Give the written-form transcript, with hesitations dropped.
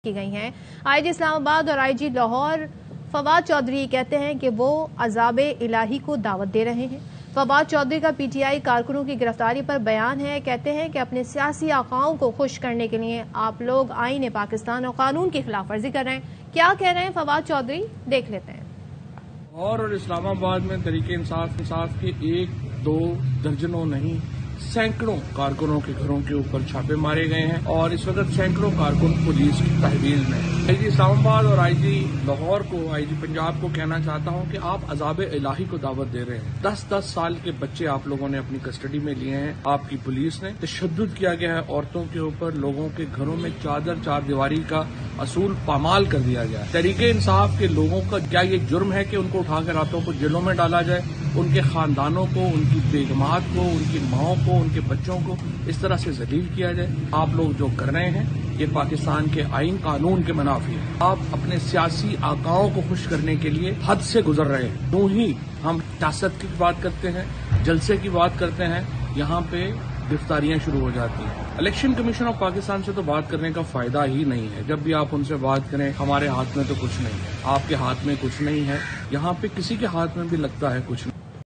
की गई हैं। आईजी इस्लामाबाद और आईजी लाहौर फवाद चौधरी कहते हैं कि वो अजाब इलाही को दावत दे रहे हैं। फवाद चौधरी का पीटीआई कारकुनों की गिरफ्तारी पर बयान है। कहते हैं कि अपने सियासी आकाओं को खुश करने के लिए आप लोग आईन पाकिस्तान और कानून की खिलाफ वर्जी कर रहे हैं। क्या कह रहे हैं फवाद चौधरी, देख लेते हैं। और इस्लामाबाद में तरीके इंसाफ के 1-2 दर्जनों नहीं सैकड़ों कारकुनों के घरों के ऊपर छापे मारे गए हैं और इस वक्त सैकड़ों कारकुन पुलिस की तहवील में। आईजी इस्लामाबाद और आईजी लाहौर को, आईजी पंजाब को कहना चाहता हूं कि आप अजाब इलाही को दावत दे रहे हैं। 10-10 साल के बच्चे आप लोगों ने अपनी कस्टडी में लिए हैं। आपकी पुलिस ने तशद्दुद किया गया है औरतों के ऊपर। लोगों के घरों में चार दीवारी का असूल पामाल कर दिया गया है। तरीके इंसाफ के लोगों का क्या ये जुर्म है कि उनको उठाकर रातों को जेलों में डाला जाए? उनके खानदानों को, उनकी बेगमात को, उनकी माओं को, उनके बच्चों को इस तरह से जलील किया जाए? आप लोग जो कर रहे हैं ये पाकिस्तान के आईन कानून के मुनाफी है। आप अपने सियासी आकाओं को खुश करने के लिए हद से गुजर रहे हैं। यूं ही हम सियासत की बात करते हैं, जलसे की बात करते हैं, यहाँ पे गिरफ्तारियां शुरू हो जाती हैं। इलेक्शन कमीशन ऑफ पाकिस्तान से तो बात करने का फायदा ही नहीं है। जब भी आप उनसे बात करें, हमारे हाथ में तो कुछ नहीं है, आपके हाथ में कुछ नहीं है, यहाँ पे किसी के हाथ में भी लगता है कुछ नहीं।